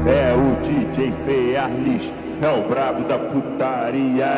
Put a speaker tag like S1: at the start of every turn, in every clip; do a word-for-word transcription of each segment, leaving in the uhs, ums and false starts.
S1: É o D J Fearless, é o brabo da putaria.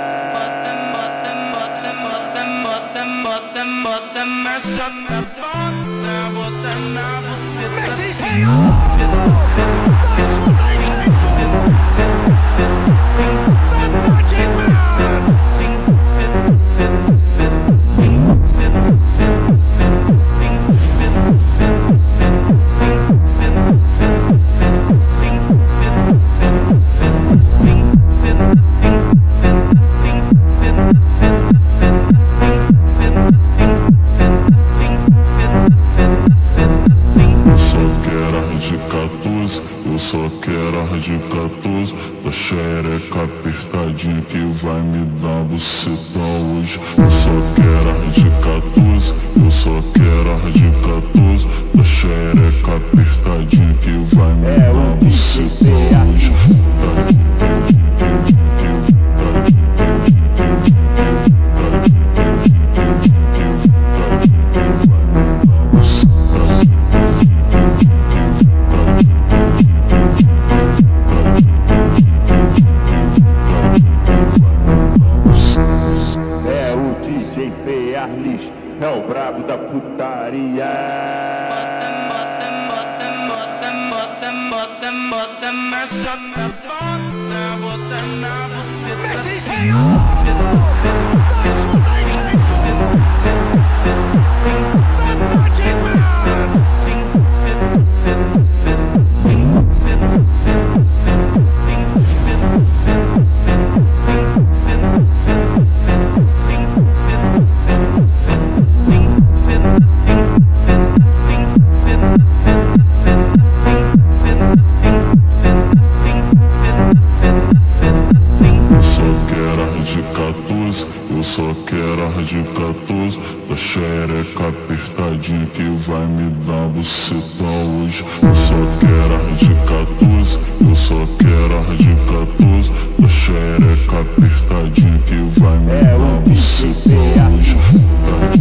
S2: Eu só quero a de quatorze, da xereca apertadinha que vai me dar bucetão hoje. Eu só quero a de quatorze, eu só quero a de quatorze, da xereca apertadinha que vai me dar bucetão hoje.
S1: Fearless, é o brabo da putaria.
S2: Eu só quero a de quatorze, da xereca apertadinha que vai me dar bucetão hoje. Eu só quero a de quatorze, eu só quero a de quatorze, da xereca apertadinha que vai me dar bucetão hoje.